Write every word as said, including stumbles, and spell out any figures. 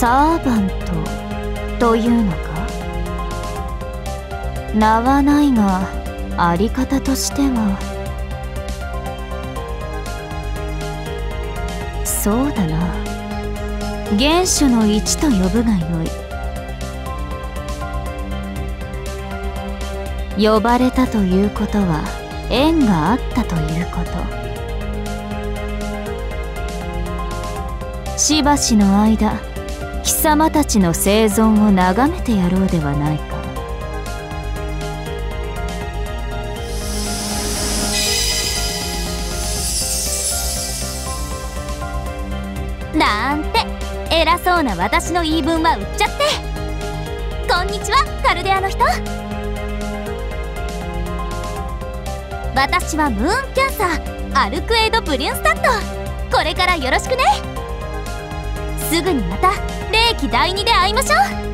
サーバントというのか。名はないがあり方としてはそうだな。原種の一と呼ぶがよい。呼ばれたということは縁があったということ。しばしの間貴様たちの生存を眺めてやろうではないか。 なんて偉そうな私の言い分は売っちゃって。こんにちはカルデアの人。私はムーンキャンサーアルクエイド・ブリュンスタッド。これからよろしくね。すぐにまた霊気第二で会いましょう。